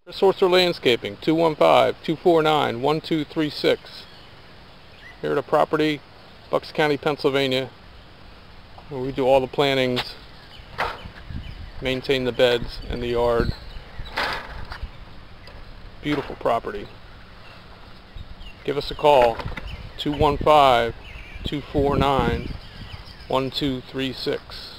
Sorcerer Landscaping, 215-249-1236. Here at a property, Bucks County, Pennsylvania, where we do all the plantings, maintain the beds and the yard. Beautiful property. Give us a call, 215-249-1236.